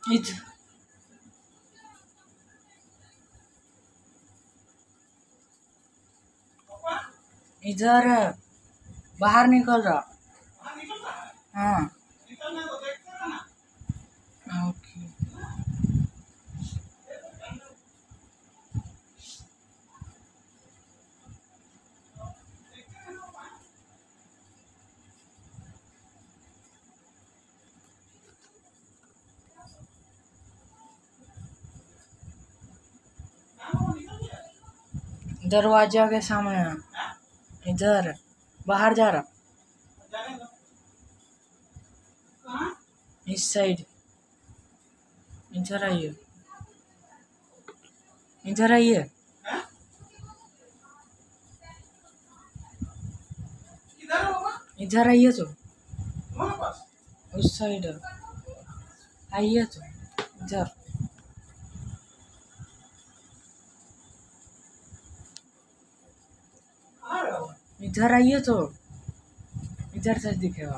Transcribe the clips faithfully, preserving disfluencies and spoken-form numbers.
इध, इधर है, बाहर निकल रहा। हाँ। ओके। दरवाजा के सामने है। इधर बाहर जा रहा। इस साइड। इधर आइए, इधर आइए। इधर आइए तो, उस साइड आइए तो, इधर। इधर आइए तो, इधर से दिखेगा।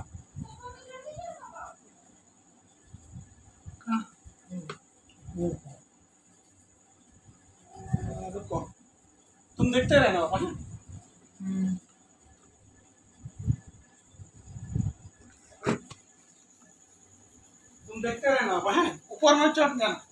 कहाँ? वो तुम देखते रहना पापा। हम्म, तुम देखते रहना पापा, ऊपर मत चढ़ जाना।